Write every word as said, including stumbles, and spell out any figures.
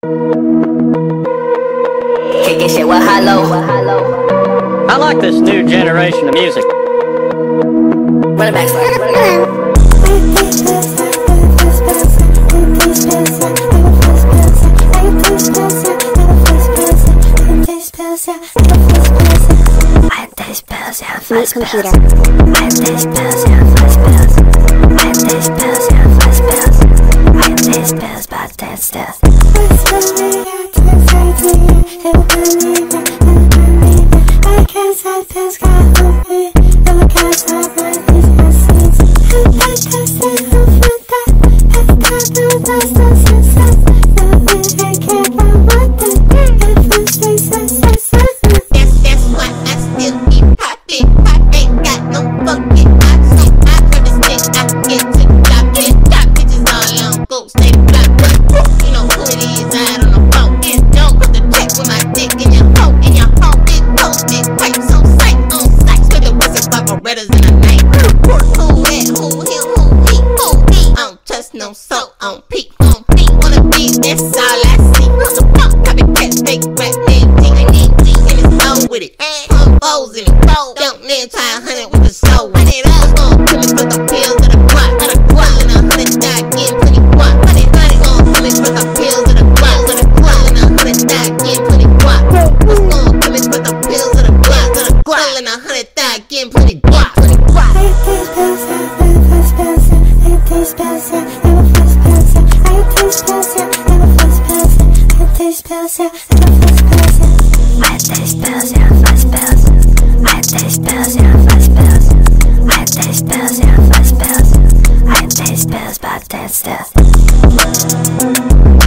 Kicking shit with hollow. I like this new generation of music. Run it back, slide. Run it back. I have these pills, yeah, fuzz pills. I have these pills, yeah, fuzz pills. I have these pills, yeah, fuzz pills. I have these pills, but they're still. No soap on peak, on peak, wanna be, that's all I see. What the fuck, copycat, fake rap, name, G, I need G, and it's low with it. Pump O's in it, fold, don't let try a hundred with the soul. Run it up, gon' kill me for the pills of the guap, of the guap, and a hundred die, getting plenty guap. Run it, honey, gon' kill me for the pills of the guap, of the guap, and a hundred die, getting plenty guap. What's gon' kill me for the pills of the guap, of the guap, and a hundred die, getting plenty guap, plenty guap. These pills, yeah, never fuzz pills, yeah. I have these pills, yeah, never fuzz pills, yeah. I have these pills, yeah, never fuzz pills, yeah. I have these pills, yeah, fuzz pills. I have these pills, yeah, fuzz pills. I have these pills, yeah, fuzz pills. I have these pills, but they're still.